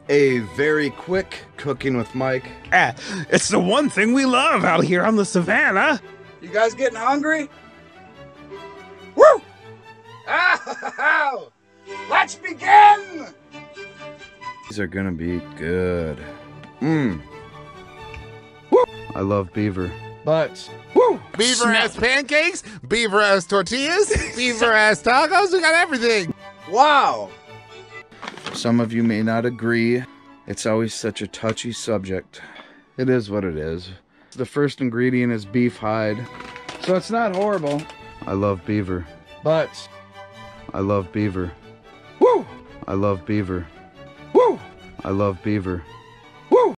A very quick Cooking with Mike. It's the one thing we love out here on the savannah. You guys getting hungry? Woo! Oh, let's begin! These are gonna be good. Mmm. Woo! I love beaver. But Woo! Beaver ass pancakes, beaver ass tortillas, beaver ass tacos, we got everything. wow! Some of you may not agree. It's always such a touchy subject. It is what it is. The first ingredient is beef hide, so it's not horrible. I love beaver. But I love beaver. Woo! I love beaver. Woo! I love beaver.